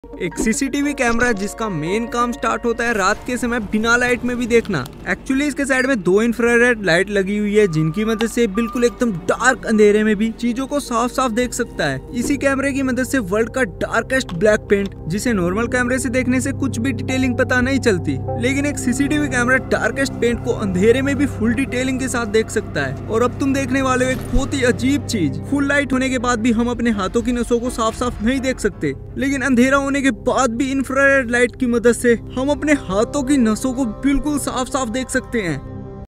एक CCTV camera जिसका main काम स्टार्ट होता है रात के समय बिना लाइट में भी देखना। एक्चुअली इसके साइड में 2 इंफ्रारेड लाइट लगी हुई है जिनकी मदद से बिल्कुल एकदम डार्क अंधेरे में भी चीजों को साफ साफ देख सकता है। इसी कैमरे की मदद से वर्ल्ड का डार्केस्ट ब्लैक पेंट, जिसे नॉर्मल कैमरे से देखने से कुछ भी डिटेलिंग पता नहीं चलती, लेकिन एक सीसीटीवी कैमरा डार्केस्ट पेंट को अंधेरे में भी फुल डिटेलिंग के साथ देख सकता है। और अब तुम देखने वाले हो एक बहुत ही अजीब चीज। फुल लाइट होने के बाद भी हम अपने हाथों की नसों को साफ साफ नहीं देख सकते, लेकिन अंधेरा होने के बाद भी इंफ्रारेड लाइट की मदद से हम अपने हाथों की नसों को बिल्कुल साफ साफ देख सकते हैं।